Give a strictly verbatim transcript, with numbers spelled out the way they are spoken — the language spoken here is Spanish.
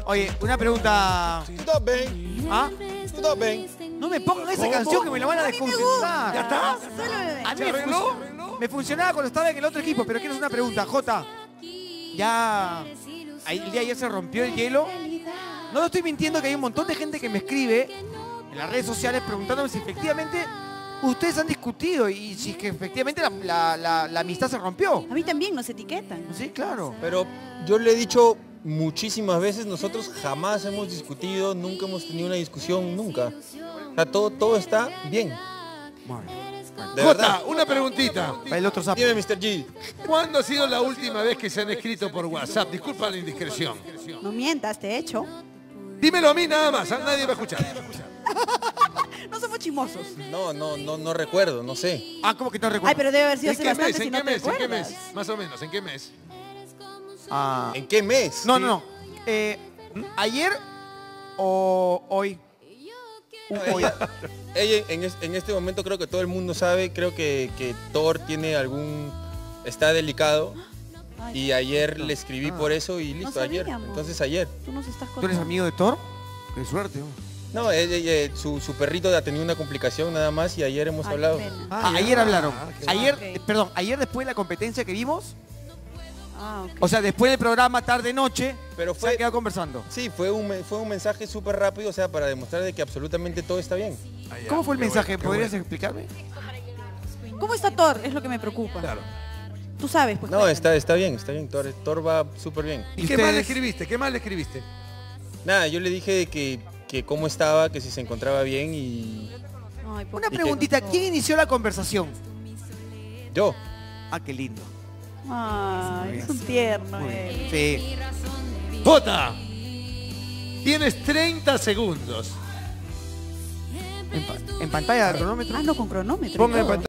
Oye, una pregunta. Tudo bem. ¿Ah? Tudo bem. No me pongan esa ¿Cómo? canción que me la van a A mí me desconcentrar. ¿Ya está? Solo bebé. A mí ¿Se me, arregló? fun- me funcionaba cuando estaba en el otro equipo, pero quiero hacer una pregunta. Jota, ya ahí- el día de ayer se rompió el hielo. No lo estoy mintiendo que hay un montón de gente que me escribe en las redes sociales preguntándome si efectivamente ustedes han discutido y si es que efectivamente la, la- la- la amistad se rompió. A mí también nos etiquetan. Sí, claro. Pero yo le he dicho muchísimas veces, nosotros jamás hemos discutido, nunca hemos tenido una discusión, nunca. O sea, todo, todo está bien. De verdad. Jota, una preguntita. Para el otro sapo. Dime, mister G. ¿Cuándo ha sido la última vez que se han escrito por WhatsApp? Disculpa la indiscreción. No mientas, te he hecho. Dímelo a mí nada más, ¿ah? Nadie va a escuchar. No somos chismosos. No, no, no, no recuerdo, no sé. Ah, ¿cómo que no recuerdo? Ay, pero debe haber sido ¿En hace qué bastante mes? si ¿En no qué te mes? ¿En qué acuerdas. mes? Más o menos, ¿en qué mes? Ah, ¿En qué mes? no, no, no. Eh, ¿Ayer o hoy? No, ella, ella en, es- en este momento creo que todo el mundo sabe, creo que, que Thor tiene algún... está delicado. Ay, Y ayer le escribí por eso y listo, ayer. sabíamos. Entonces ayer. tú nos estás ¿Tú eres contando. amigo de Thor? Qué suerte. ¿no? No, ella- ella- su, su perrito ha tenido una complicación nada más y ayer hemos Ay, hablado. qué pena. Ah, ya. ayer hablaron. Ah, qué Ayer, ok. eh, perdón, ayer después de la competencia que vimos, Ah, ok. o sea, después del programa tarde-noche, Pero se fue- han quedado conversando. Sí, fue un, me- fue un mensaje súper rápido, o sea, para demostrar de que absolutamente todo está bien. Ah, ya, ¿Cómo fue el qué mensaje? bueno, qué ¿Podrías bueno. explicarme? ¿Cómo está Thor? Es lo que me preocupa. Claro. Tú sabes, pues. No, cuéntame. está, está bien, está bien. Thor, Thor va súper bien. ¿Y ¿Y qué más le ustedes? escribiste? ¿Qué más le escribiste? Nada, yo le dije que, que cómo estaba, que si se encontraba bien y Ay, por Una favor. preguntita, ¿quién inició la conversación? yo. Ah, qué lindo. Ay, es un tierno Muy él. bien. Sí. Jota, tienes treinta segundos. En, pa- en pantalla, cronómetro. Ah, no, con cronómetro. y Ponga en todo. pantalla.